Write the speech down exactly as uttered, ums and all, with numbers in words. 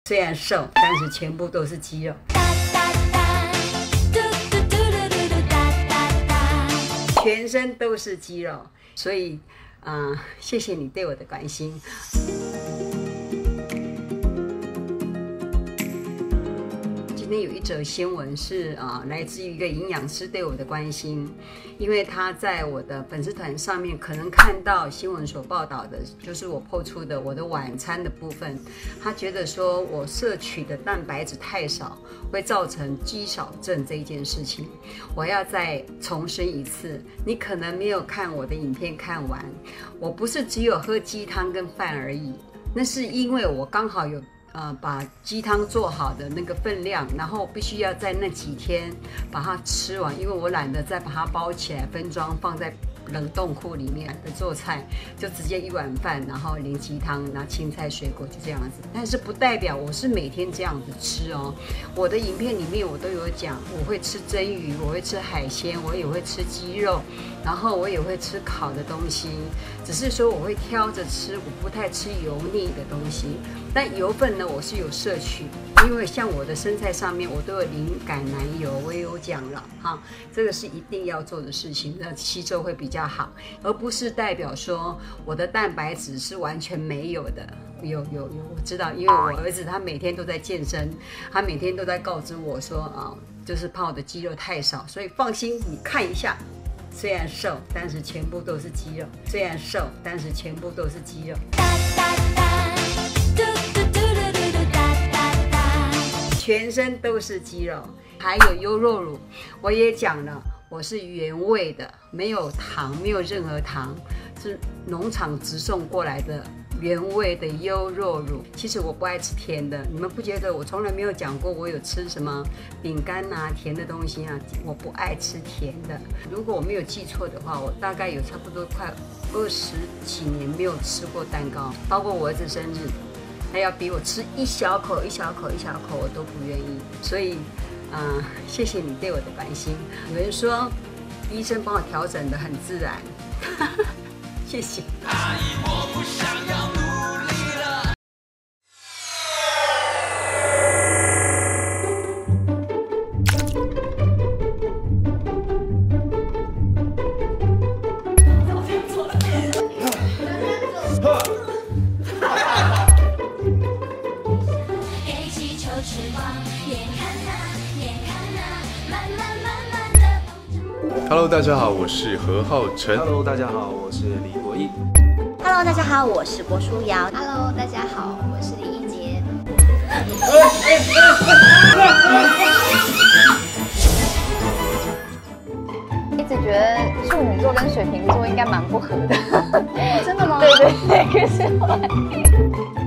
虽然瘦，但是全部都是肌肉。全身都是肌肉，所以，啊、呃，谢谢你对我的关心。今天有一则新闻是啊、呃，来自于一个营养师对我的关心，因为他在我的粉丝团上面可能看到新闻所报道的，就是我 po 出的我的晚餐的部分，他觉得说我摄取的蛋白质太少，会造成肌少症这一件事情。我要再重申一次，你可能没有看我的影片看完，我不是只有喝鸡汤跟饭而已，那是因为我刚好有。呃，把鸡汤做好的那个分量，然后必须要在那几天把它吃完，因为我懒得再把它包起来分装放在冷冻库里面的做菜，就直接一碗饭，然后淋鸡汤，拿青菜水果就这样子。但是不代表我是每天这样子吃哦。我的影片里面我都有讲，我会吃蒸鱼，我会吃海鲜，我也会吃鸡肉，然后我也会吃烤的东西，只是说我会挑着吃，我不太吃油腻的东西。但油分呢，我是有摄取，因为像我的生菜上面我都有淋橄榄油，我也有讲了哈，这个是一定要做的事情，那吸收会比较好，而不是代表说我的蛋白质是完全没有的。有有有，我知道，因为我儿子他每天都在健身，他每天都在告知我说啊，就是怕我的肌肉太少，所以放心，你看一下。虽然瘦，但是全部都是肌肉。虽然瘦，但是全部都是肌肉。全身都是肌肉，还有优酪乳，我也讲了，我是原味的，没有糖，没有任何糖，是农场直送过来的原味的优酪乳。其实我不爱吃甜的，你们不觉得我从来没有讲过我有吃什么饼干啊、甜的东西啊？我不爱吃甜的。如果我没有记错的话，我大概有差不多快二十几年没有吃过蛋糕，包括我儿子生日。他要逼我吃一小口一小口一小口，我都不愿意。所以，啊、呃，谢谢你对我的关心。有人说，医生帮我调整得很自然，谢谢。阿姨，我不想要努力了。 Hello， 大家好，我是何浩晨。 Hello， 大家好，我是李国毅。 Hello， 大家好，我是郭书瑶。 Hello， 大家好，我是李一杰。 一直觉得处女座跟水瓶座应该蛮不合的。 真的吗？ 对对对，可是后来。